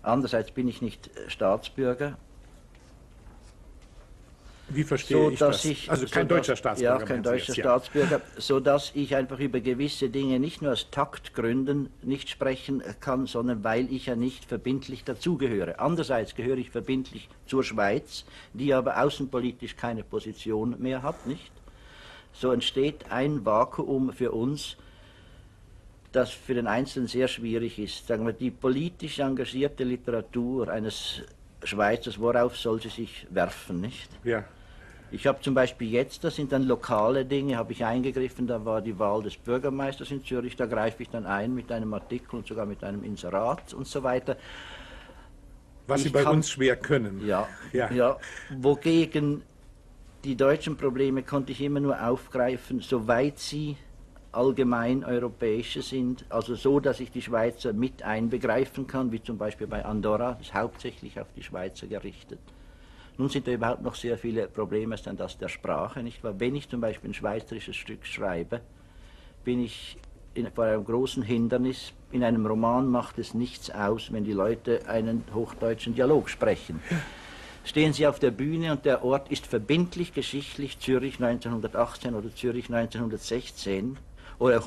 Andererseits bin ich nicht Staatsbürger. Wie verstehe ich das? Also kein deutscher Staatsbürger. Ja, kein deutscher Staatsbürger, sodass ich einfach über gewisse Dinge nicht nur aus Taktgründen nicht sprechen kann, sondern weil ich ja nicht verbindlich dazugehöre. Andererseits gehöre ich verbindlich zur Schweiz, die aber außenpolitisch keine Position mehr hat, nicht? So entsteht ein Vakuum für uns, das für den Einzelnen sehr schwierig ist. Sagen wir, die politisch engagierte Literatur eines Schweizers, worauf soll sie sich werfen, nicht? Ja. Ich habe zum Beispiel jetzt, das sind dann lokale Dinge, habe ich eingegriffen, da war die Wahl des Bürgermeisters in Zürich, da greife ich dann ein mit einem Artikel und sogar mit einem Inserat und so weiter. Was Sie bei uns schwer können. Ja, ja, wogegen die deutschen Probleme konnte ich immer nur aufgreifen, soweit sie allgemein europäische sind, also so, dass ich die Schweizer mit einbegreifen kann, wie zum Beispiel bei Andorra, das ist hauptsächlich auf die Schweizer gerichtet. Nun sind da überhaupt noch sehr viele Probleme, ist dann das der Sprache, nicht wahr? Wenn ich zum Beispiel ein schweizerisches Stück schreibe, bin ich vor einem großen Hindernis. In einem Roman macht es nichts aus, wenn die Leute einen hochdeutschen Dialog sprechen. Stehen Sie auf der Bühne und der Ort ist verbindlich geschichtlich Zürich 1918 oder Zürich 1916 oder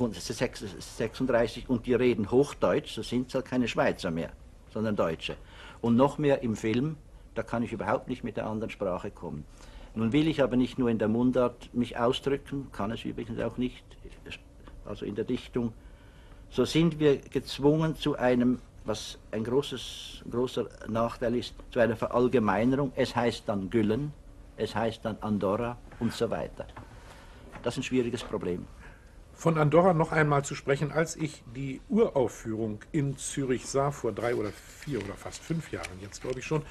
1936 und die reden Hochdeutsch, so sind es halt keine Schweizer mehr, sondern Deutsche. Und noch mehr im Film, da kann ich überhaupt nicht mit der anderen Sprache kommen. Nun will ich aber nicht nur in der Mundart mich ausdrücken, kann es übrigens auch nicht, also in der Dichtung. So sind wir gezwungen zu einem, was ein großer Nachteil ist, zu einer Verallgemeinerung. Es heißt dann Güllen, es heißt dann Andorra und so weiter. Das ist ein schwieriges Problem. Von Andorra noch einmal zu sprechen, als ich die Uraufführung in Zürich sah, vor 3 oder 4 oder fast 5 Jahren, jetzt glaube ich schon,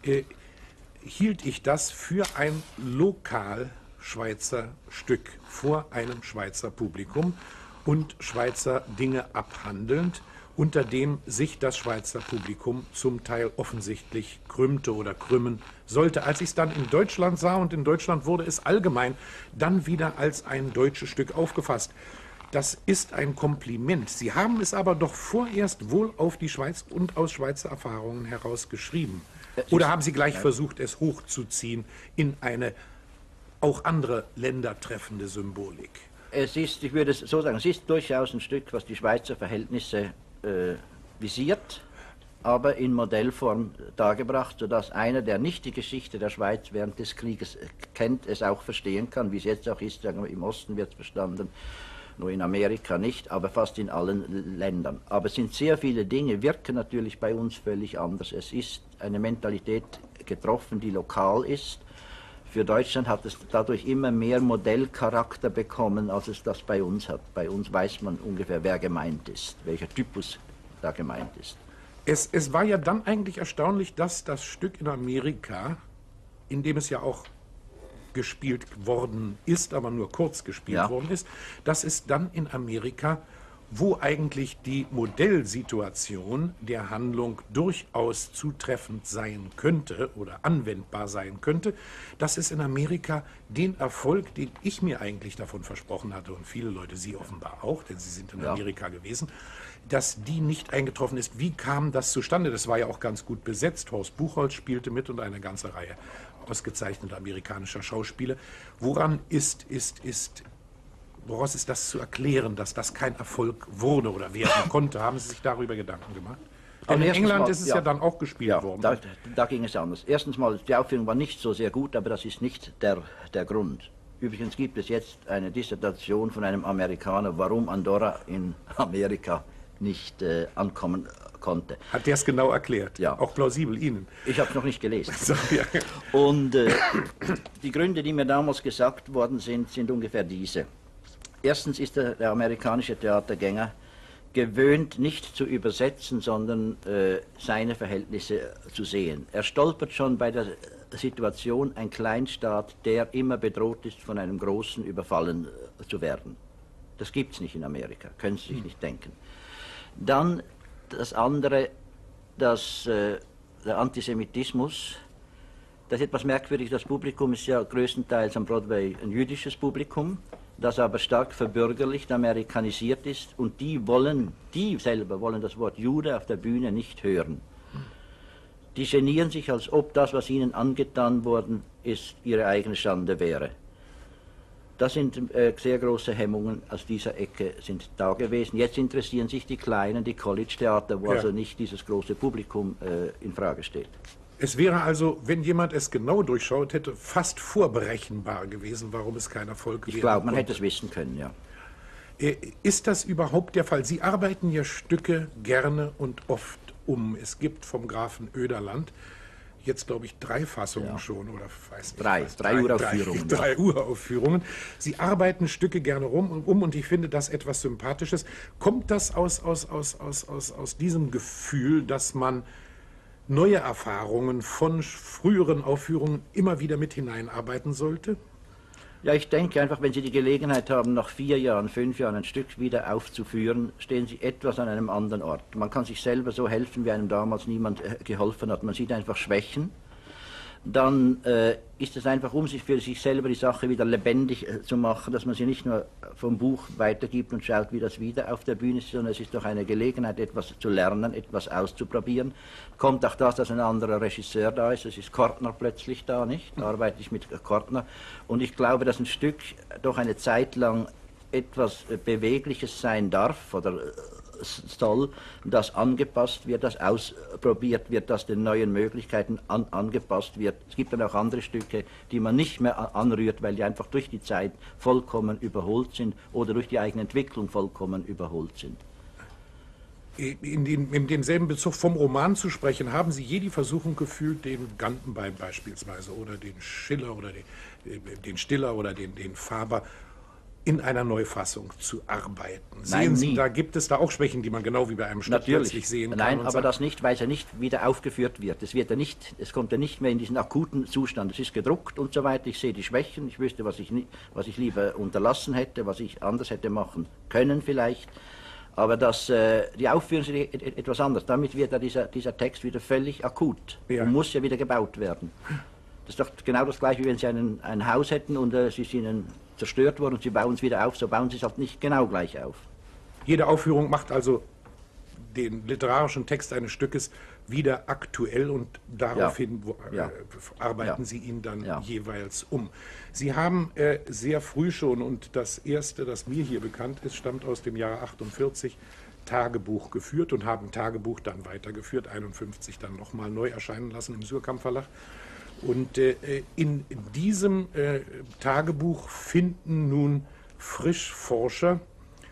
hielt ich das für ein Lokal-Schweizer Stück vor einem Schweizer Publikum und Schweizer Dinge abhandelnd, unter dem sich das Schweizer Publikum zum Teil offensichtlich krümmte oder krümmen sollte. Als ich es dann in Deutschland sah, und in Deutschland wurde es allgemein dann wieder als ein deutsches Stück aufgefasst. Das ist ein Kompliment. Sie haben es aber doch vorerst wohl auf die Schweiz und aus Schweizer Erfahrungen heraus geschrieben. Oder haben Sie gleich versucht, es hochzuziehen in eine auch andere Länder treffende Symbolik? Es ist, ich würde es so sagen, es ist durchaus ein Stück, was die Schweizer Verhältnisse visiert, aber in Modellform dargebracht, sodass einer, der nicht die Geschichte der Schweiz während des Krieges kennt, es auch verstehen kann, wie es jetzt auch ist. Sagen wir, im Osten wird es verstanden, nur in Amerika nicht, aber fast in allen Ländern. Aber es sind sehr viele Dinge, wirken natürlich bei uns völlig anders. Es ist eine Mentalität getroffen, die lokal ist. Für Deutschland hat es dadurch immer mehr Modellcharakter bekommen, als es das bei uns hat. Bei uns weiß man ungefähr, wer gemeint ist, welcher Typus da gemeint ist. Es war ja dann eigentlich erstaunlich, dass das Stück in Amerika, in dem es ja auch gespielt worden ist, aber nur kurz gespielt worden ist, dass es dann in Amerika, wo eigentlich die Modellsituation der Handlung durchaus zutreffend sein könnte oder anwendbar sein könnte, dass es in Amerika den Erfolg, den ich mir eigentlich davon versprochen hatte und viele Leute, Sie offenbar auch, denn Sie sind in Amerika gewesen, dass die nicht eingetroffen ist. Wie kam das zustande? Das war ja auch ganz gut besetzt. Horst Buchholz spielte mit und eine ganze Reihe ausgezeichneter amerikanischer Schauspieler. Woraus ist das zu erklären, dass das kein Erfolg wurde oder werden konnte? Haben Sie sich darüber Gedanken gemacht? Denn in England ist es ja dann auch gespielt worden. Da ging es anders. Erstens mal, die Aufführung war nicht so sehr gut, aber das ist nicht der Grund. Übrigens gibt es jetzt eine Dissertation von einem Amerikaner, warum Andorra in Amerika nicht ankommen konnte. Hat der es genau erklärt? Ja. Auch plausibel Ihnen? Ich habe es noch nicht gelesen. So, ja. Und die Gründe, die mir damals gesagt worden sind ungefähr diese. Erstens ist der amerikanische Theatergänger gewöhnt, nicht zu übersetzen, sondern seine Verhältnisse zu sehen. Er stolpert schon bei der Situation, ein Kleinstaat, der immer bedroht ist, von einem Großen überfallen zu werden. Das gibt es nicht in Amerika, können Sie sich nicht denken. Dann das andere, der Antisemitismus. Das ist etwas merkwürdig, das Publikum ist ja größtenteils am Broadway ein jüdisches Publikum, das aber stark verbürgerlicht, amerikanisiert ist, und die selber wollen das Wort Jude auf der Bühne nicht hören. die genieren sich, als ob das, was ihnen angetan worden ist, ihre eigene Schande wäre. Das sind sehr große Hemmungen aus dieser Ecke sind da gewesen. Jetzt interessieren sich die Kleinen, die College-Theater, wo also nicht dieses große Publikum in Frage steht. Es wäre also, wenn jemand es genau durchschaut hätte, fast vorberechenbar gewesen, warum es kein Erfolg wäre. Ich glaube, man hätte es wissen können, ja. Ist das überhaupt der Fall? Sie arbeiten ja Stücke gerne und oft um. Es gibt vom Grafen Oederland jetzt, glaube ich, 3 Fassungen schon, oder weiß nicht. Drei Uraufführungen. Drei Uraufführungen. Sie arbeiten Stücke gerne um und ich finde das etwas Sympathisches. Kommt das aus diesem Gefühl, dass man neue Erfahrungen von früheren Aufführungen immer wieder mit hineinarbeiten sollte? Ja, ich denke einfach, wenn Sie die Gelegenheit haben, nach 4 Jahren, 5 Jahren ein Stück wieder aufzuführen, stehen Sie etwas an einem anderen Ort. Man kann sich selber so helfen, wie einem damals niemand geholfen hat. Man sieht einfach Schwächen. Dann ist es einfach, um sich für sich selber die Sache wieder lebendig zu machen, dass man sie nicht nur vom Buch weitergibt und schaut, wie das wieder auf der Bühne ist, sondern es ist doch eine Gelegenheit, etwas zu lernen, etwas auszuprobieren. Kommt auch das, dass ein anderer Regisseur da ist, es ist Kortner plötzlich da, nicht? Da arbeite ich mit Kortner. Und ich glaube, dass ein Stück doch eine Zeit lang etwas Bewegliches sein darf oder soll, das angepasst wird, das ausprobiert wird, das den neuen Möglichkeiten angepasst wird. Es gibt dann auch andere Stücke, die man nicht mehr anrührt, weil die einfach durch die Zeit vollkommen überholt sind oder durch die eigene Entwicklung vollkommen überholt sind. In demselben Bezug vom Roman zu sprechen, haben Sie je die Versuchung gefühlt, den Gantenbein beispielsweise oder den Schiller oder den Stiller oder den Faber in einer Neufassung zu arbeiten? Sehen Sie, da gibt es da auch Schwächen, die man genau wie bei einem Stück plötzlich sehen kann? Nein, aber das nicht, weil es ja nicht wieder aufgeführt wird. Es kommt ja nicht mehr in diesen akuten Zustand. Es ist gedruckt und so weiter. Ich sehe die Schwächen. Ich wüsste, was ich lieber unterlassen hätte, was ich anders hätte machen können vielleicht. Aber die Aufführung ist etwas anders. Damit wird ja dieser Text wieder völlig akut und muss ja wieder gebaut werden. Das ist doch genau das Gleiche, wie wenn Sie ein Haus hätten und es ist Ihnen zerstört worden und Sie bauen es wieder auf, so bauen Sie es halt nicht genau gleich auf. Jede Aufführung macht also den literarischen Text eines Stückes wieder aktuell und daraufhin arbeiten Sie ihn dann jeweils um. Sie haben sehr früh schon, und das erste, das mir hier bekannt ist, stammt aus dem Jahre 48, Tagebuch geführt und haben Tagebuch dann weitergeführt, 51 dann nochmal neu erscheinen lassen im Suhrkamp Verlag. Und in diesem Tagebuch finden nun Frischforscher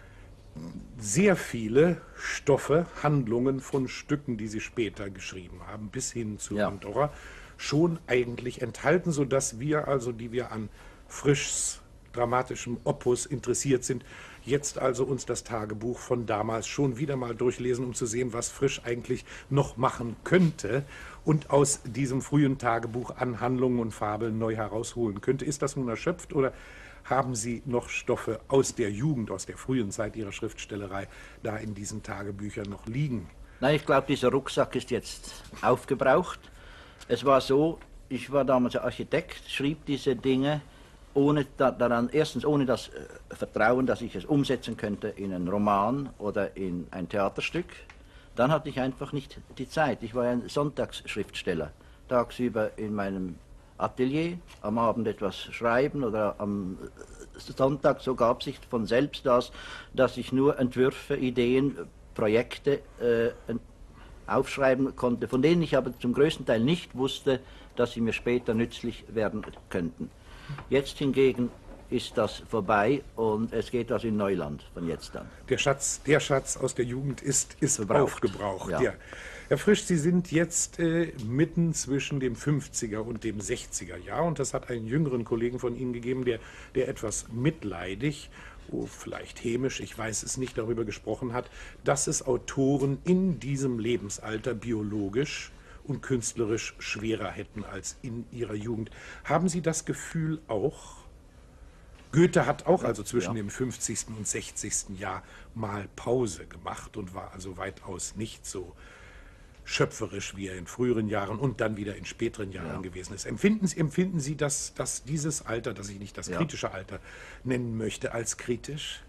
sehr viele Stoffe, Handlungen von Stücken, die sie später geschrieben haben, bis hin zu Andorra, schon eigentlich enthalten, sodass wir also, die wir an Frischs dramatischem Opus interessiert sind, jetzt also uns das Tagebuch von damals schon wieder mal durchlesen, um zu sehen, was Frisch eigentlich noch machen könnte und aus diesem frühen Tagebuch an Handlungen und Fabeln neu herausholen könnte. Ist das nun erschöpft oder haben Sie noch Stoffe aus der Jugend, aus der frühen Zeit Ihrer Schriftstellerei da in diesen Tagebüchern noch liegen? Nein, ich glaube, dieser Rucksack ist jetzt aufgebraucht. Es war so, ich war damals Architekt, schrieb diese Dinge erstens ohne das Vertrauen, dass ich es umsetzen könnte in einen Roman oder in ein Theaterstück. Dann hatte ich einfach nicht die Zeit. Ich war ein Sonntagsschriftsteller. Tagsüber in meinem Atelier, am Abend etwas schreiben oder am Sonntag, so gab sich von selbst das, dass ich nur Entwürfe, Ideen, Projekte aufschreiben konnte, von denen ich aber zum größten Teil nicht wusste, dass sie mir später nützlich werden könnten. Jetzt hingegen ist das vorbei und es geht also in Neuland von jetzt an. Der Schatz aus der Jugend ist aufgebraucht. Ja. Herr Frisch, Sie sind jetzt mitten zwischen dem 50er und dem 60er Jahr und das hat einen jüngeren Kollegen von Ihnen gegeben, der etwas mitleidig, vielleicht hämisch, ich weiß es nicht, darüber gesprochen hat, dass es Autoren in diesem Lebensalter biologisch und künstlerisch schwerer hätten als in ihrer Jugend. Haben Sie das Gefühl auch? Goethe hat auch also zwischen dem 50. und 60. Jahr mal Pause gemacht und war also weitaus nicht so schöpferisch, wie er in früheren Jahren und dann wieder in späteren Jahren gewesen ist. Empfinden Sie dass dieses Alter, das ich nicht das kritische Alter nennen möchte, als kritisch?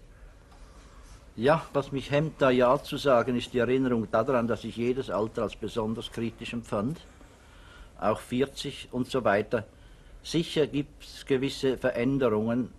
Ja, was mich hemmt, da ja zu sagen, ist die Erinnerung daran, dass ich jedes Alter als besonders kritisch empfand. auch 40 und so weiter. Sicher gibt es gewisse Veränderungen.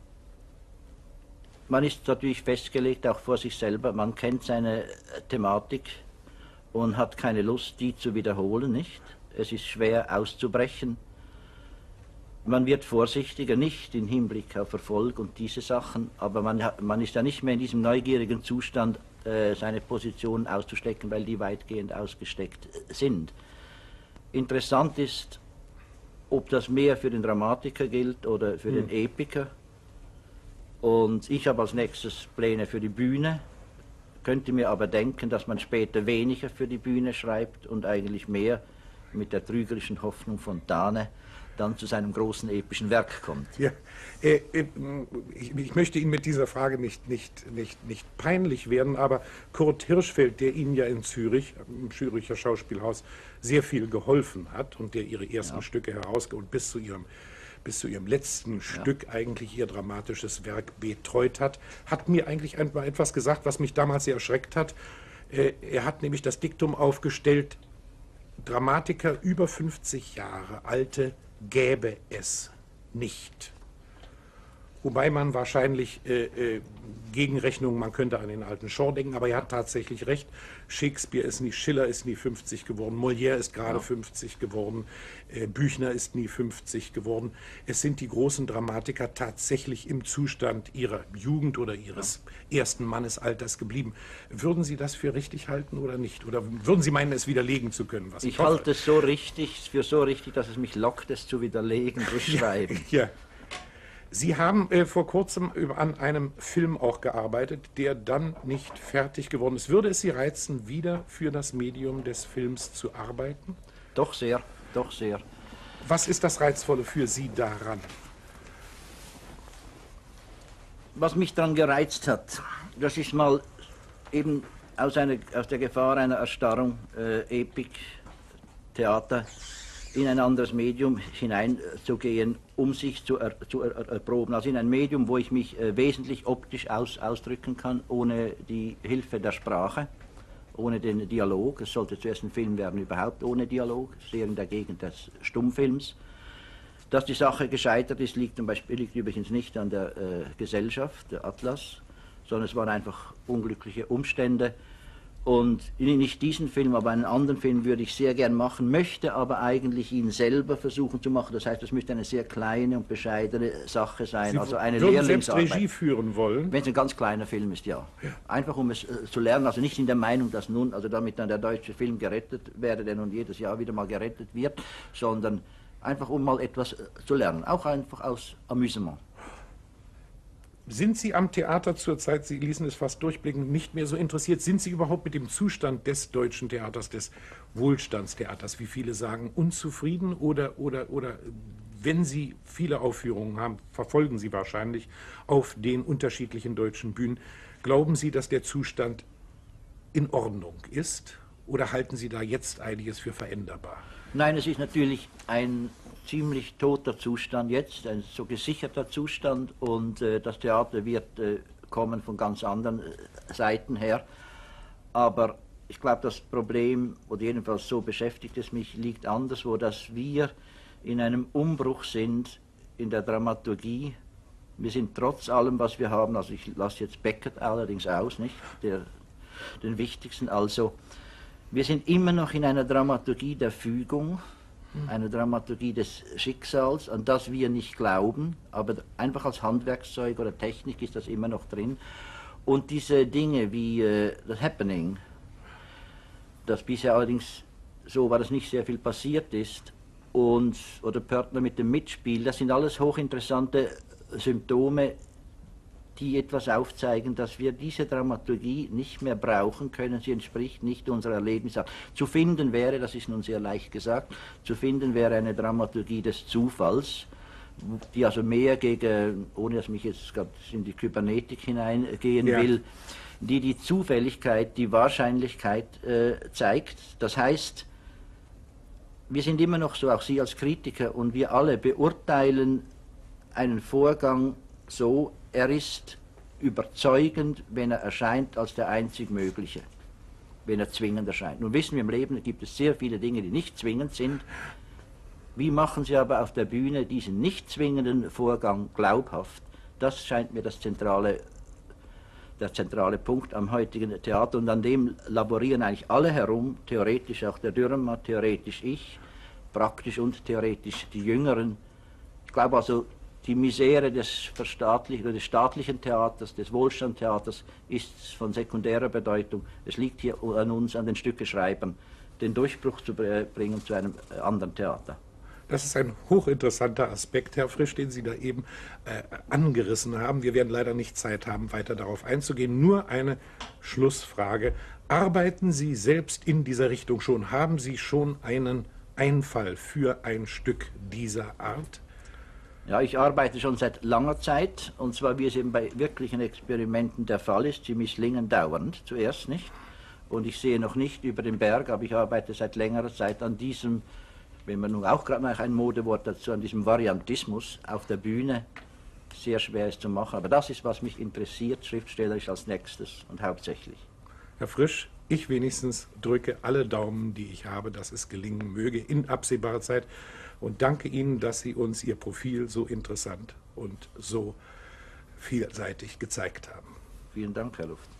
Man ist natürlich festgelegt, auch vor sich selber, man kennt seine Thematik und hat keine Lust, die zu wiederholen, nicht? Es ist schwer auszubrechen. Man wird vorsichtiger, nicht im Hinblick auf Erfolg und diese Sachen, aber man ist ja nicht mehr in diesem neugierigen Zustand, seine Positionen auszustecken, weil die weitgehend ausgesteckt sind. Interessant ist, ob das mehr für den Dramatiker gilt oder für den Epiker. Und ich habe als nächstes Pläne für die Bühne, könnte mir aber denken, dass man später weniger für die Bühne schreibt und eigentlich mehr mit der trügerischen Hoffnung von Fontane dann zu seinem großen epischen Werk kommt. Ja, ich möchte Ihnen mit dieser Frage nicht peinlich werden, aber Kurt Hirschfeld, der Ihnen ja in Zürich, im Züricher Schauspielhaus, sehr viel geholfen hat und der Ihre ersten Stücke und bis zu Ihrem letzten Stück eigentlich Ihr dramatisches Werk betreut hat, hat mir eigentlich einmal etwas gesagt, was mich damals sehr erschreckt hat. Er hat nämlich das Diktum aufgestellt, Dramatiker über 50 Jahre alte gäbe es nicht. Wobei man wahrscheinlich Gegenrechnungen, man könnte an den alten Shaw denken, aber er hat tatsächlich recht. Shakespeare ist nie, Schiller ist nie 50 geworden, Molière ist gerade 50 geworden, Büchner ist nie 50 geworden. Es sind die großen Dramatiker tatsächlich im Zustand ihrer Jugend oder ihres ersten Mannesalters geblieben. Würden Sie das für richtig halten oder nicht? Oder würden Sie meinen, es widerlegen zu können? Was ich halte es für so richtig, dass es mich lockt, es zu widerlegen, durch Schreiben. Ja. Sie haben vor kurzem an einem Film auch gearbeitet, der dann nicht fertig geworden ist. Würde es Sie reizen, wieder für das Medium des Films zu arbeiten? Doch sehr, doch sehr. Was ist das Reizvolle für Sie daran? Was mich daran gereizt hat, das ist mal eben aus der Gefahr einer Erstarrung, Epik, Theater, in ein anderes Medium hineinzugehen, um sich zu erproben. Also in ein Medium, wo ich mich wesentlich optisch ausdrücken kann, ohne die Hilfe der Sprache, ohne den Dialog. Es sollte zuerst ein Film werden, überhaupt ohne Dialog, sehr in der Gegend des Stummfilms. Dass die Sache gescheitert ist, liegt übrigens nicht an der Gesellschaft, der Atlas, sondern es waren einfach unglückliche Umstände. Und nicht diesen Film, aber einen anderen Film würde ich sehr gern machen, möchte aber eigentlich ihn selber versuchen zu machen. Das heißt, es müsste eine sehr kleine und bescheidene Sache sein. Sie also eine würden selbst Lehrlingsarbeit. Regie führen wollen? Wenn es ein ganz kleiner Film ist, ja. Einfach um es zu lernen, also nicht in der Meinung, dass nun, also damit dann der deutsche Film gerettet werde, der nun jedes Jahr wieder mal gerettet wird, sondern einfach um mal etwas zu lernen, auch einfach aus Amüsement. Sind Sie am Theater zurzeit, Sie ließen es fast durchblicken, nicht mehr so interessiert? Sind Sie überhaupt mit dem Zustand des deutschen Theaters, des Wohlstandstheaters, wie viele sagen, unzufrieden? Oder wenn Sie viele Aufführungen haben, verfolgen Sie wahrscheinlich auf den unterschiedlichen deutschen Bühnen. Glauben Sie, dass der Zustand in Ordnung ist? Oder halten Sie da jetzt einiges für veränderbar? Nein, es ist natürlich ein ziemlich toter Zustand jetzt, ein so gesicherter Zustand, und das Theater wird kommen von ganz anderen Seiten her. Aber ich glaube, das Problem, oder jedenfalls so beschäftigt es mich, liegt anderswo, dass wir in einem Umbruch sind in der Dramaturgie. Wir sind trotz allem, was wir haben, also ich lasse jetzt Beckett allerdings aus, nicht? Den wichtigsten, also wir sind immer noch in einer Dramaturgie der Fügung, eine Dramaturgie des Schicksals, an das wir nicht glauben, aber einfach als Handwerkszeug oder Technik ist das immer noch drin. Und diese Dinge wie das Happening, das bisher allerdings so war, dass nicht sehr viel passiert ist, oder Pörtner mit dem Mitspiel, das sind alles hochinteressante Symptome, die etwas aufzeigen, dass wir diese Dramaturgie nicht mehr brauchen können. Sie entspricht nicht unserer Erlebnisse. Zu finden wäre, das ist nun sehr leicht gesagt, zu finden wäre eine Dramaturgie des Zufalls, die also mehr gegen, ohne dass mich jetzt gerade in die Kybernetik hineingehen will, die Zufälligkeit, die Wahrscheinlichkeit zeigt. Das heißt, wir sind immer noch so, auch Sie als Kritiker, und wir alle beurteilen einen Vorgang so, er ist überzeugend, wenn er erscheint als der einzig Mögliche, wenn er zwingend erscheint. Nun wissen wir, im Leben gibt es sehr viele Dinge, die nicht zwingend sind, Wie machen Sie aber auf der Bühne diesen nicht zwingenden Vorgang glaubhaft? Das scheint mir der zentrale Punkt am heutigen Theater, und an dem laborieren eigentlich alle herum, theoretisch auch der Dürrenmatt, theoretisch ich, praktisch und theoretisch die Jüngeren. Ich glaube also, die Misere des staatlichen Theaters, des Wohlstandstheaters ist von sekundärer Bedeutung. Es liegt hier an uns, an den Stückeschreibern, den Durchbruch zu bringen zu einem anderen Theater. Das ist ein hochinteressanter Aspekt, Herr Frisch, den Sie da eben angerissen haben. Wir werden leider nicht Zeit haben, weiter darauf einzugehen. Nur eine Schlussfrage. Arbeiten Sie selbst in dieser Richtung schon? Haben Sie schon einen Einfall für ein Stück dieser Art? Ja, ich arbeite schon seit langer Zeit, und zwar wie es eben bei wirklichen Experimenten der Fall ist. Sie misslingen dauernd, zuerst nicht. Und ich sehe noch nicht über den Berg, aber ich arbeite seit längerer Zeit an diesem, wenn man nun auch gerade noch ein Modewort dazu, an diesem Variantismus auf der Bühne. Sehr schwer ist zu machen, aber das ist, was mich interessiert, schriftstellerisch als nächstes und hauptsächlich. Herr Frisch, ich wenigstens drücke alle Daumen, die ich habe, dass es gelingen möge in absehbarer Zeit, und danke Ihnen, dass Sie uns Ihr Profil so interessant und so vielseitig gezeigt haben. Vielen Dank, Herr Luft.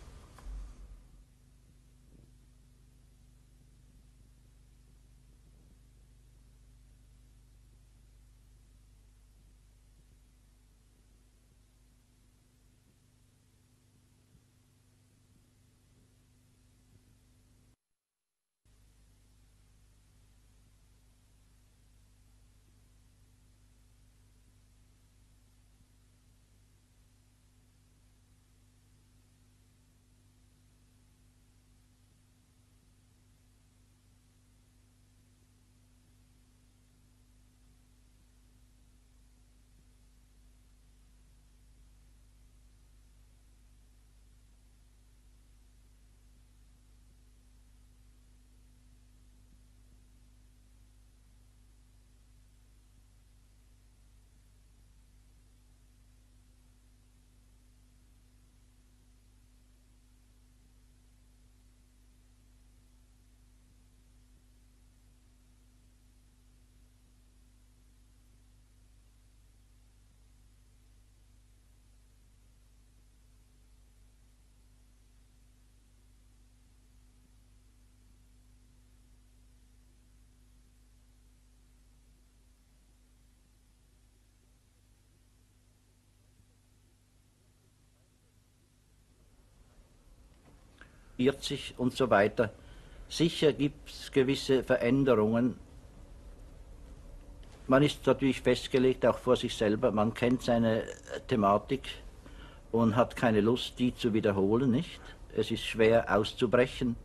Irrt sich und so weiter. Sicher gibt es gewisse Veränderungen. Man ist natürlich festgelegt, auch vor sich selber, man kennt seine Thematik und hat keine Lust, die zu wiederholen, nicht? Es ist schwer auszubrechen.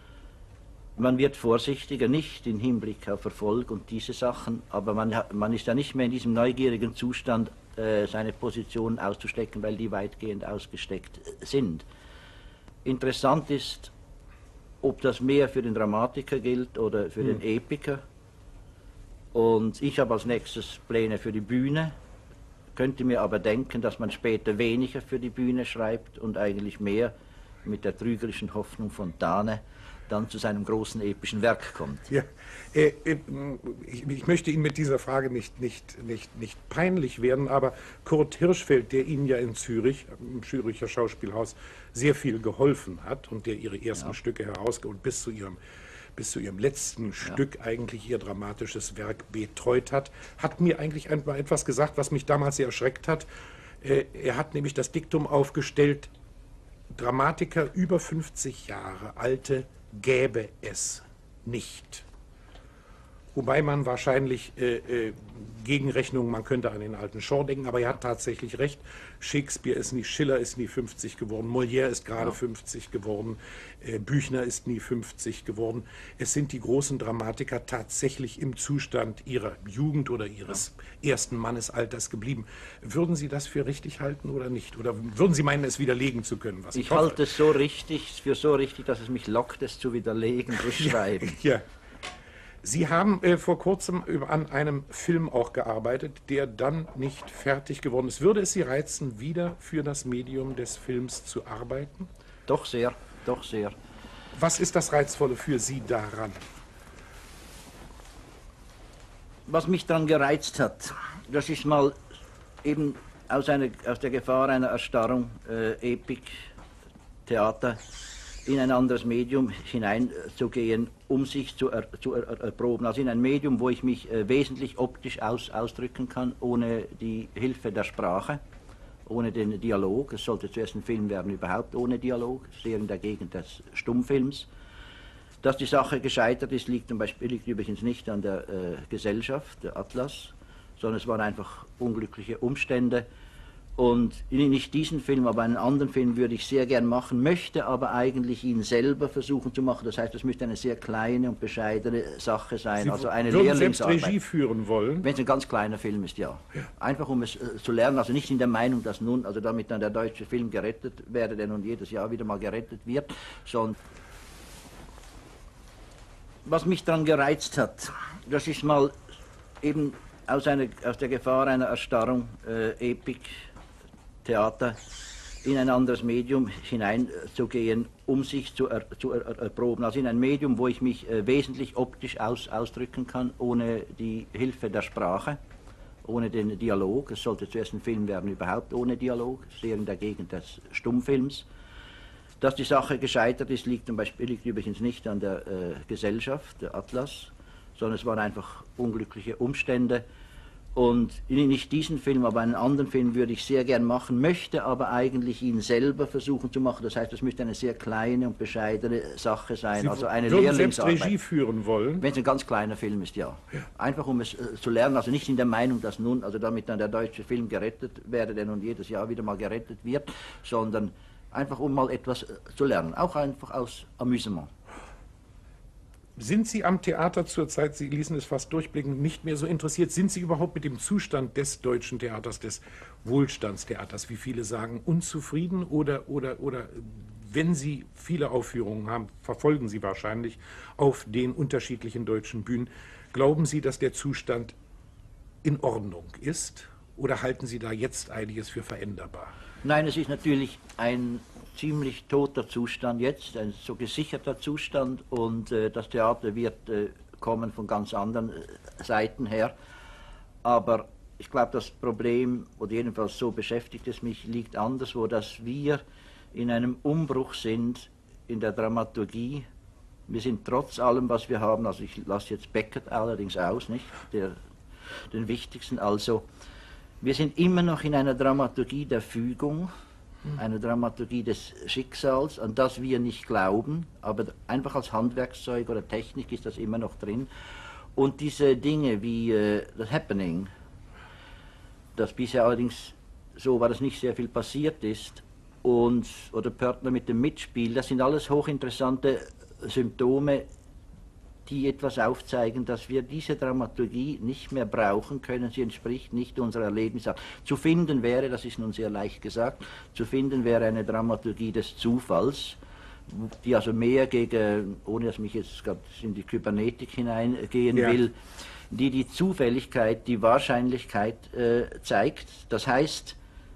Man wird vorsichtiger, nicht im Hinblick auf Erfolg und diese Sachen, aber man ist ja nicht mehr in diesem neugierigen Zustand, seine Positionen auszustecken, weil die weitgehend ausgesteckt sind. Interessant ist, ob das mehr für den Dramatiker gilt oder für den Epiker. Und ich habe als nächstes Pläne für die Bühne, könnte mir aber denken, dass man später weniger für die Bühne schreibt und eigentlich mehr mit der trügerischen Hoffnung Fontane dann zu seinem großen epischen Werk kommt. Ja, ich möchte Ihnen mit dieser Frage nicht peinlich werden, aber Kurt Hirschfeld, der Ihnen ja in Zürich, im Züricher Schauspielhaus, sehr viel geholfen hat und der Ihre ersten Stücke herausgeholt und bis zu Ihrem letzten Stück eigentlich Ihr dramatisches Werk betreut hat, hat mir eigentlich einmal etwas gesagt, was mich damals sehr erschreckt hat. Er hat nämlich das Diktum aufgestellt: Dramatiker über 50 Jahre alte gäbe es nicht. Wobei man wahrscheinlich Gegenrechnungen, man könnte an den alten Shaw denken, aber er hat tatsächlich recht. Shakespeare ist nie, Schiller ist nie 50 geworden, Molière ist gerade 50 geworden, Büchner ist nie 50 geworden. Es sind die großen Dramatiker tatsächlich im Zustand ihrer Jugend oder ihres ersten Mannesalters geblieben. Würden Sie das für richtig halten oder nicht? Oder würden Sie meinen, es widerlegen zu können? Was ich halte es für so richtig, dass es mich lockt, es zu widerlegen durch Schreiben. Ja. Sie haben vor kurzem an einem Film auch gearbeitet, der dann nicht fertig geworden ist. Würde es Sie reizen, wieder für das Medium des Films zu arbeiten? Doch sehr, doch sehr. Was ist das Reizvolle für Sie daran? Was mich daran gereizt hat, dass ich mal eben aus der Gefahr einer Erstarrung, Epik, Theater, in ein anderes Medium hineinzugehen, um sich zu erproben. Also in ein Medium, wo ich mich wesentlich optisch ausdrücken kann, ohne die Hilfe der Sprache, ohne den Dialog. Es sollte zuerst ein Film werden, überhaupt ohne Dialog, sehr in der Gegend des Stummfilms. Dass die Sache gescheitert ist, liegt übrigens nicht an der Gesellschaft, der Atlas, sondern es waren einfach unglückliche Umstände. Und nicht diesen Film, aber einen anderen Film würde ich sehr gern machen, möchte aber eigentlich ihn selber versuchen zu machen. Das heißt, es müsste eine sehr kleine und bescheidene Sache sein, Sie also eine würden selbst Lehrlingsarbeit. Regie führen wollen? Wenn es ein ganz kleiner Film ist, ja. Einfach um es zu lernen, also nicht in der Meinung, dass nun, also damit dann der deutsche Film gerettet werde, der nun jedes Jahr wieder mal gerettet wird, sondern was mich daran gereizt hat, dass ich mal eben aus der Gefahr einer Erstarrung, Epik, Theater, in ein anderes Medium hineinzugehen, um sich zu erproben. Also in ein Medium, wo ich mich wesentlich optisch ausdrücken kann, ohne die Hilfe der Sprache, ohne den Dialog. Es sollte zuerst ein Film werden, überhaupt ohne Dialog, sehr in der Gegend des Stummfilms. Dass die Sache gescheitert ist, liegt übrigens nicht an der Gesellschaft, der Atlas, sondern es waren einfach unglückliche Umstände. Und nicht diesen Film, aber einen anderen Film würde ich sehr gern machen, möchte aber eigentlich ihn selber versuchen zu machen. Das heißt, es müsste eine sehr kleine und bescheidene Sache sein, Sie also eine würden selbst Lehrlingsarbeit. Regie führen wollen? Wenn es ein ganz kleiner Film ist, ja. Einfach um es zu lernen, also nicht in der Meinung, dass nun, also damit dann der deutsche Film gerettet werde, der nun jedes Jahr wieder mal gerettet wird, sondern einfach um mal etwas zu lernen, auch einfach aus Amüsement. Sind Sie am Theater zurzeit, Sie ließen es fast durchblicken, nicht mehr so interessiert? Sind Sie überhaupt mit dem Zustand des deutschen Theaters, des Wohlstandstheaters, wie viele sagen, unzufrieden? Oder wenn Sie viele Aufführungen haben, verfolgen Sie wahrscheinlich auf den unterschiedlichen deutschen Bühnen. Glauben Sie, dass der Zustand in Ordnung ist? Oder halten Sie da jetzt einiges für veränderbar? Nein, es ist natürlich ein ziemlich toter Zustand jetzt, ein so gesicherter Zustand, und das Theater wird kommen von ganz anderen Seiten her. Aber ich glaube, das Problem, oder jedenfalls so beschäftigt es mich, liegt anderswo, dass wir in einem Umbruch sind in der Dramaturgie. Wir sind trotz allem, was wir haben, also ich lasse jetzt Beckett allerdings aus, nicht, den wichtigsten, also wir sind immer noch in einer Dramaturgie der Fügung, eine Dramaturgie des Schicksals, an das wir nicht glauben, aber einfach als Handwerkszeug oder Technik ist das immer noch drin. Und diese Dinge wie das Happening, das bisher allerdings so war, dass nicht sehr viel passiert ist, oder Pörtner mit dem Mitspiel, das sind alles hochinteressante Symptome, die etwas aufzeigen, dass wir diese Dramaturgie nicht mehr brauchen können. Sie entspricht nicht unserer Erlebnisse. Zu finden wäre, das ist nun sehr leicht gesagt, zu finden wäre eine Dramaturgie des Zufalls, die also mehr gegen, ohne dass mich jetzt gerade in die Kybernetik hineingehen will, die Zufälligkeit, die Wahrscheinlichkeit zeigt. Das heißt,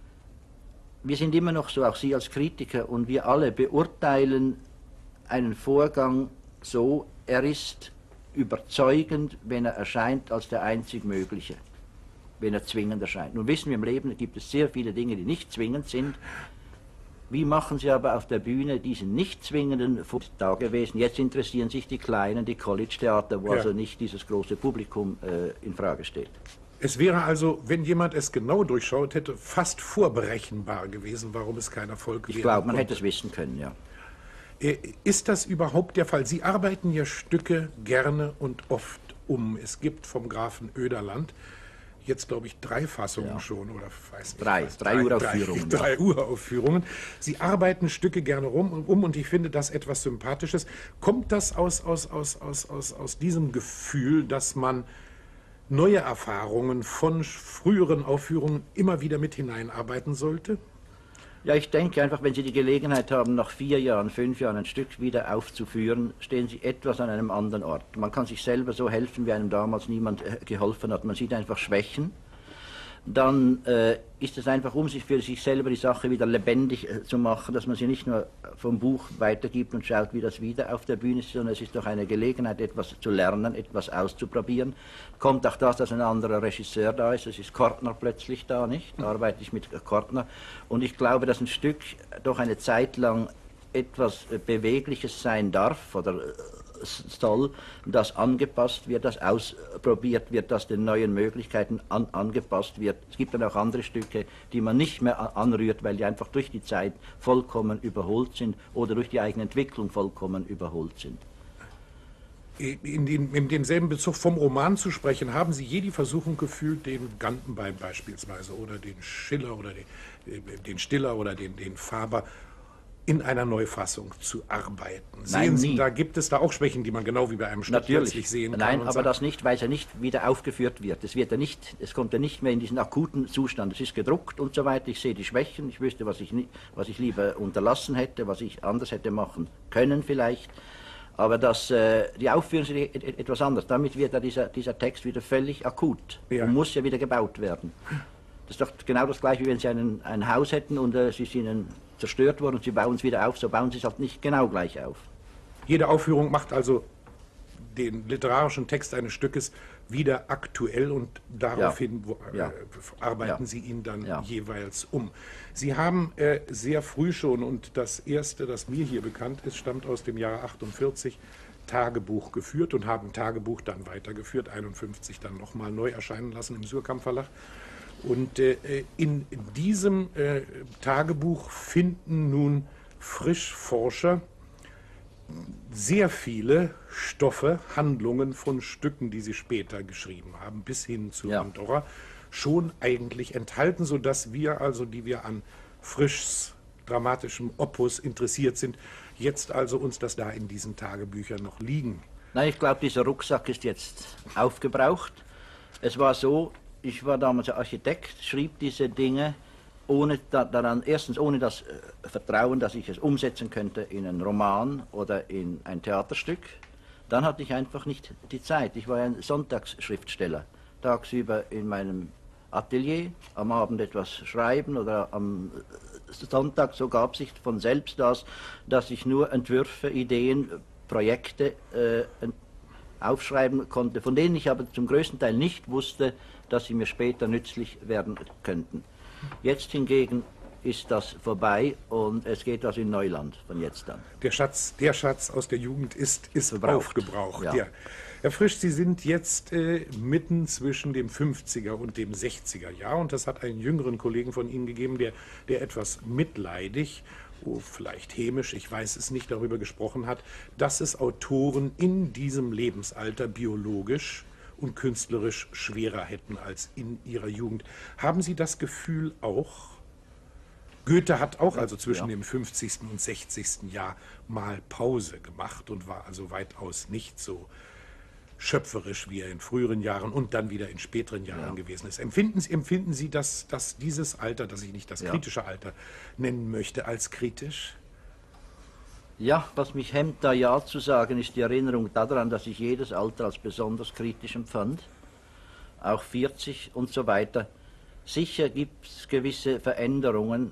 wir sind immer noch so, auch Sie als Kritiker, und wir alle beurteilen einen Vorgang so, er ist überzeugend, wenn er erscheint, als der einzig mögliche, wenn er zwingend erscheint. Nun wissen wir, im Leben gibt es sehr viele Dinge, die nicht zwingend sind. Wie machen Sie aber auf der Bühne diesen nicht zwingenden Vorgang da gewesen? Jetzt interessieren sich die kleinen, die College-Theater, wo also nicht dieses große Publikum in Frage steht. Es wäre also, wenn jemand es genau durchschaut hätte, fast vorberechenbar gewesen, warum es kein Erfolg wäre. Ich glaube, man hätte es wissen können, ja. Ist das überhaupt der Fall? Sie arbeiten ja Stücke gerne und oft um. Es gibt vom Grafen Oederland jetzt, glaube ich, 3 Fassungen schon, oder weiß nicht. Drei Uraufführungen. 3 Uraufführungen. Sie arbeiten Stücke gerne um und ich finde das etwas Sympathisches. Kommt das aus diesem Gefühl, dass man neue Erfahrungen von früheren Aufführungen immer wieder mit hineinarbeiten sollte? Ja, ich denke einfach, wenn Sie die Gelegenheit haben, nach 4 Jahren, 5 Jahren ein Stück wieder aufzuführen, stehen Sie etwas an einem anderen Ort. Man kann sich selber so helfen, wie einem damals niemand geholfen hat. Man sieht einfach Schwächen. dann ist es einfach, um sich für sich selber die Sache wieder lebendig zu machen, dass man sie nicht nur vom Buch weitergibt und schaut, wie das wieder auf der Bühne ist, sondern es ist doch eine Gelegenheit, etwas zu lernen, etwas auszuprobieren. Kommt auch das, dass ein anderer Regisseur da ist, es ist Kortner plötzlich da, nicht? Da arbeite ich mit Kortner und ich glaube, dass ein Stück doch eine Zeit lang etwas Bewegliches sein darf oder soll, das angepasst wird, das ausprobiert wird, das den neuen Möglichkeiten angepasst wird. Es gibt dann auch andere Stücke, die man nicht mehr anrührt, weil die einfach durch die Zeit vollkommen überholt sind oder durch die eigene Entwicklung vollkommen überholt sind. In demselben Bezug vom Roman zu sprechen, haben Sie je die Versuchung gefühlt, den Gantenbein beispielsweise oder den Schiller oder den Stiller oder den Faber in einer Neufassung zu arbeiten? Sehen Sie, da gibt es da auch Schwächen, die man genau wie bei einem Stück plötzlich sehen kann? Nein, aber das nicht, weil es ja nicht wieder aufgeführt wird. Es kommt ja nicht mehr in diesen akuten Zustand. Es ist gedruckt und so weiter. Ich sehe die Schwächen. Ich wüsste, was ich lieber unterlassen hätte, was ich anders hätte machen können vielleicht. Aber die Aufführung ist etwas anderes. Damit wird ja dieser Text wieder völlig akut und muss ja wieder gebaut werden. Das ist doch genau das Gleiche, wie wenn Sie ein Haus hätten und es ist Ihnen zerstört worden und Sie bauen es wieder auf, so bauen Sie es halt nicht genau gleich auf. Jede Aufführung macht also den literarischen Text eines Stückes wieder aktuell und daraufhin arbeiten Sie ihn dann jeweils um. Sie haben sehr früh schon, und das erste, das mir hier bekannt ist, stammt aus dem Jahre 48, Tagebuch geführt und haben Tagebuch dann weitergeführt, 51 dann nochmal neu erscheinen lassen im Suhrkamp Verlag. Und in diesem Tagebuch finden nun Frischforscher sehr viele Stoffe, Handlungen von Stücken, die sie später geschrieben haben, bis hin zu Andorra, schon eigentlich enthalten, sodass wir also, die wir an Frischs dramatischem Opus interessiert sind, jetzt also uns das da in diesen Tagebüchern noch liegen. Nein, ich glaube, dieser Rucksack ist jetzt aufgebraucht. Es war so, ich war damals Architekt, schrieb diese Dinge erstens ohne das Vertrauen, dass ich es umsetzen könnte in einen Roman oder in ein Theaterstück. Dann hatte ich einfach nicht die Zeit. Ich war ein Sonntagsschriftsteller. Tagsüber in meinem Atelier, am Abend etwas schreiben oder am Sonntag, so gab sich von selbst das, dass ich nur Entwürfe, Ideen, Projekte aufschreiben konnte, von denen ich aber zum größten Teil nicht wusste, dass sie mir später nützlich werden könnten. Jetzt hingegen ist das vorbei und es geht also in Neuland von jetzt an. Der Schatz aus der Jugend ist aufgebraucht. Ja. Herr Frisch, Sie sind jetzt mitten zwischen dem 50er und dem 60er Jahr und das hat einen jüngeren Kollegen von Ihnen gegeben, der etwas mitleidig, vielleicht hämisch, ich weiß es nicht, darüber gesprochen hat, dass es Autoren in diesem Lebensalter biologisch und künstlerisch schwerer hätten als in ihrer Jugend. Haben Sie das Gefühl auch? Goethe hat auch also zwischen dem 50. und 60. Jahr mal Pause gemacht und war also weitaus nicht so schöpferisch, wie er in früheren Jahren und dann wieder in späteren Jahren gewesen ist. Empfinden Sie dass dieses Alter, das ich nicht das kritische Alter nennen möchte, als kritisch? Ja, was mich hemmt, da ja zu sagen, ist die Erinnerung daran, dass ich jedes Alter als besonders kritisch empfand, auch 40 und so weiter. Sicher gibt es gewisse Veränderungen.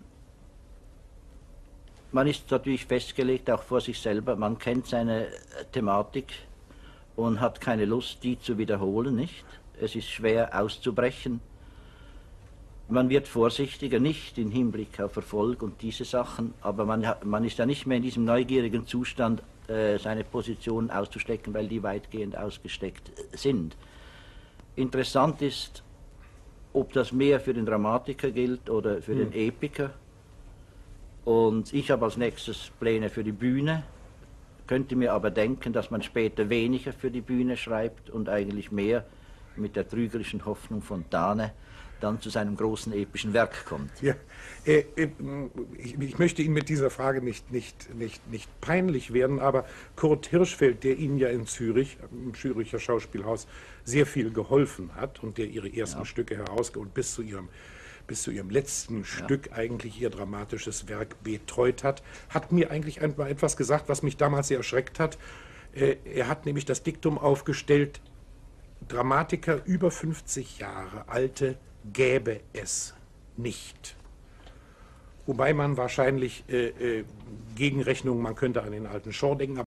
Man ist natürlich festgelegt, auch vor sich selber, man kennt seine Thematik und hat keine Lust, die zu wiederholen, nicht? Es ist schwer auszubrechen. Man wird vorsichtiger, nicht im Hinblick auf Erfolg und diese Sachen, aber man ist ja nicht mehr in diesem neugierigen Zustand, seine Positionen auszustecken, weil die weitgehend ausgesteckt sind. Interessant ist, ob das mehr für den Dramatiker gilt oder für den Epiker. Und ich habe als nächstes Pläne für die Bühne, könnte mir aber denken, dass man später weniger für die Bühne schreibt und eigentlich mehr mit der trügerischen Hoffnung Fontane dann zu seinem großen epischen Werk kommt. Ja, ich möchte Ihnen mit dieser Frage nicht peinlich werden, aber Kurt Hirschfeld, der Ihnen ja in Zürich, im Züricher Schauspielhaus, sehr viel geholfen hat und der Ihre ersten Stücke herausgegeben und bis zu Ihrem letzten Stück eigentlich Ihr dramatisches Werk betreut hat, hat mir eigentlich einmal etwas gesagt, was mich damals sehr erschreckt hat. Er hat nämlich das Diktum aufgestellt, Dramatiker über 50 Jahre alte gäbe es nicht. Wobei man wahrscheinlich Gegenrechnungen, man könnte an den alten Shaw denken,